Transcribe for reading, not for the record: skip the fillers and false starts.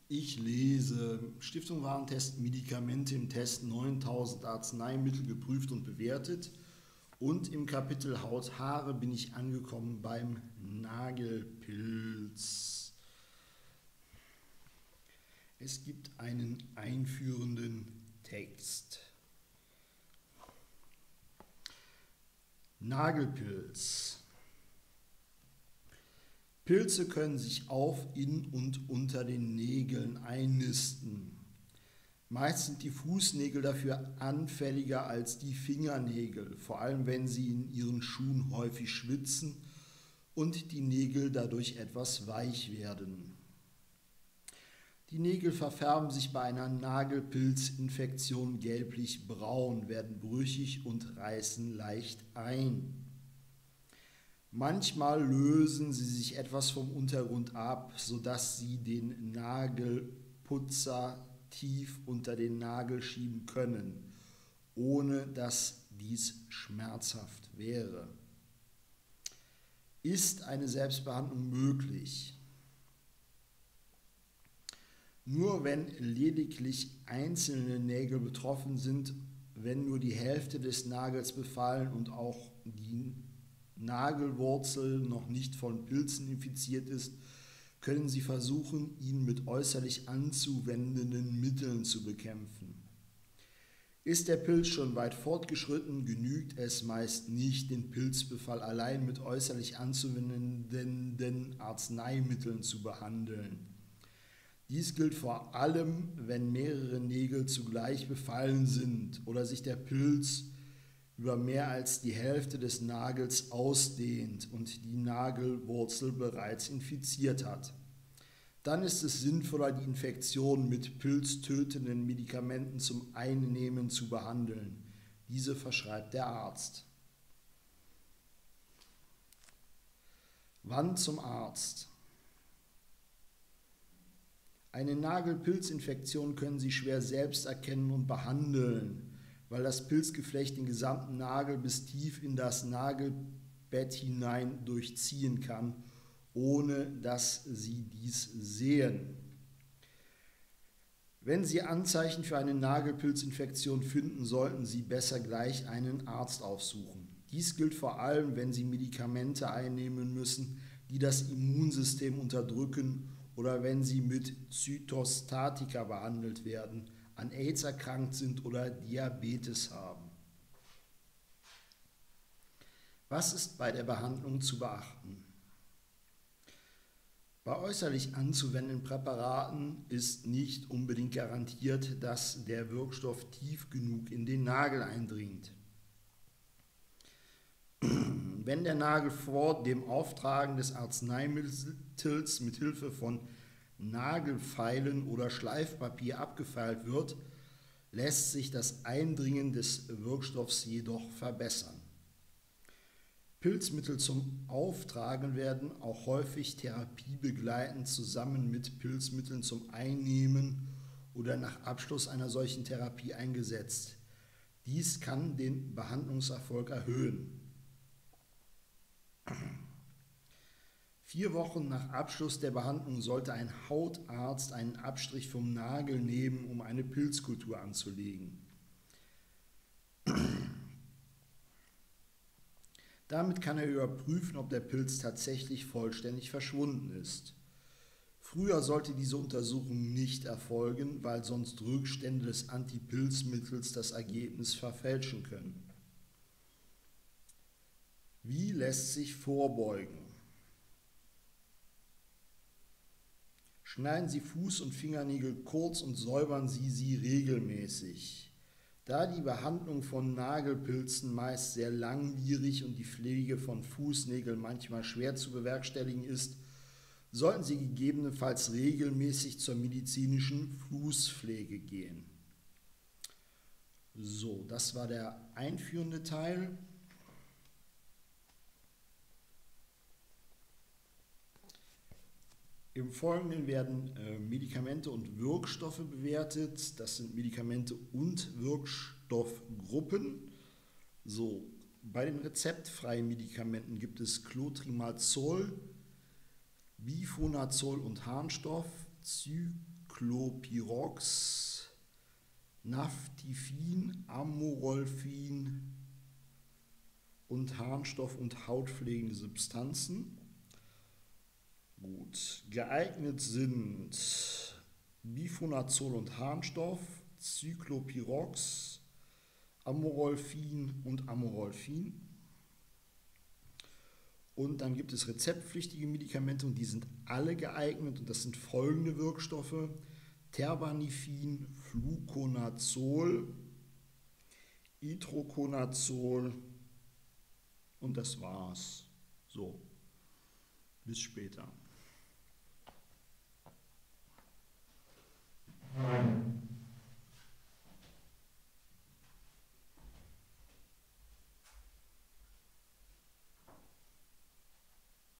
Ich lese Stiftung Warentest Medikamente im Test 9000 Arzneimittel geprüft und bewertet. Und im Kapitel Haut, Haare bin ich angekommen beim Nagelpilz. Es gibt einen einführenden Text. Nagelpilz. Pilze können sich auf, in und unter den Nägeln einnisten. Meist sind die Fußnägel dafür anfälliger als die Fingernägel, vor allem wenn sie in ihren Schuhen häufig schwitzen und die Nägel dadurch etwas weich werden. Die Nägel verfärben sich bei einer Nagelpilzinfektion gelblich-braun, werden brüchig und reißen leicht ein. Manchmal lösen sie sich etwas vom Untergrund ab, sodass sie den Nagelputzer tief unter den Nagel schieben können, ohne dass dies schmerzhaft wäre. Ist eine Selbstbehandlung möglich? Nur wenn lediglich einzelne Nägel betroffen sind, wenn nur die Hälfte des Nagels befallen und auch die Nagelwurzel noch nicht von Pilzen infiziert ist, können Sie versuchen, ihn mit äußerlich anzuwendenden Mitteln zu bekämpfen. Ist der Pilz schon weit fortgeschritten, genügt es meist nicht, den Pilzbefall allein mit äußerlich anzuwendenden Arzneimitteln zu behandeln. Dies gilt vor allem, wenn mehrere Nägel zugleich befallen sind oder sich der Pilz über mehr als die Hälfte des Nagels ausdehnt und die Nagelwurzel bereits infiziert hat. Dann ist es sinnvoller, die Infektion mit pilztötenden Medikamenten zum Einnehmen zu behandeln. Diese verschreibt der Arzt. Wann zum Arzt? Eine Nagelpilzinfektion können Sie schwer selbst erkennen und behandeln, weil das Pilzgeflecht den gesamten Nagel bis tief in das Nagelbett hinein durchziehen kann, ohne dass Sie dies sehen. Wenn Sie Anzeichen für eine Nagelpilzinfektion finden, sollten Sie besser gleich einen Arzt aufsuchen. Dies gilt vor allem, wenn Sie Medikamente einnehmen müssen, die das Immunsystem unterdrücken, oder wenn Sie mit Zytostatika behandelt werden, an AIDS erkrankt sind oder Diabetes haben. Was ist bei der Behandlung zu beachten? Bei äußerlich anzuwendenden Präparaten ist nicht unbedingt garantiert, dass der Wirkstoff tief genug in den Nagel eindringt. Wenn der Nagel vor dem Auftragen des Arzneimittels mit Hilfe von Nagelfeilen oder Schleifpapier abgefeilt wird, lässt sich das Eindringen des Wirkstoffs jedoch verbessern. Pilzmittel zum Auftragen werden auch häufig therapiebegleitend zusammen mit Pilzmitteln zum Einnehmen oder nach Abschluss einer solchen Therapie eingesetzt. Dies kann den Behandlungserfolg erhöhen. 4 Wochen nach Abschluss der Behandlung sollte ein Hautarzt einen Abstrich vom Nagel nehmen, um eine Pilzkultur anzulegen. Damit kann er überprüfen, ob der Pilz tatsächlich vollständig verschwunden ist. Früher sollte diese Untersuchung nicht erfolgen, weil sonst Rückstände des Antipilzmittels das Ergebnis verfälschen können. Wie lässt sich vorbeugen? Schneiden Sie Fuß- und Fingernägel kurz und säubern Sie sie regelmäßig. Da die Behandlung von Nagelpilzen meist sehr langwierig und die Pflege von Fußnägeln manchmal schwer zu bewerkstelligen ist, sollten Sie gegebenenfalls regelmäßig zur medizinischen Fußpflege gehen. So, das war der einführende Teil. Im Folgenden werden Medikamente und Wirkstoffe bewertet. Das sind Medikamente und Wirkstoffgruppen. So, bei den rezeptfreien Medikamenten gibt es Clotrimazol, Bifenazol und Harnstoff, Ciclopirox, Naftifin, Amorolfin und Harnstoff- und hautpflegende Substanzen. Gut, geeignet sind Bifenazol und Harnstoff, Cyclopirox, Amorolfin und Amorolfin. Und dann gibt es rezeptpflichtige Medikamente und die sind alle geeignet und das sind folgende Wirkstoffe: Terbanifin, Fluconazol, Itraconazol und das war's. So, bis später.